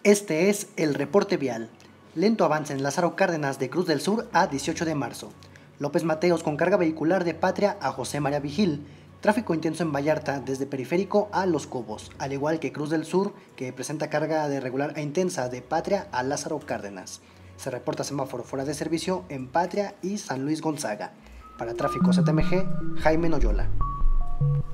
Este es el reporte vial. Lento avance en Lázaro Cárdenas de Cruz del Sur a 18 de marzo. López Mateos con carga vehicular de Patria a José María Vigil. Tráfico intenso en Vallarta desde Periférico a Los Cobos, al igual que Cruz del Sur, que presenta carga de regular a intensa de Patria a Lázaro Cárdenas. Se reporta semáforo fuera de servicio en Patria y San Luis Gonzaga. Para Tráfico CTMG, Jaime Noyola.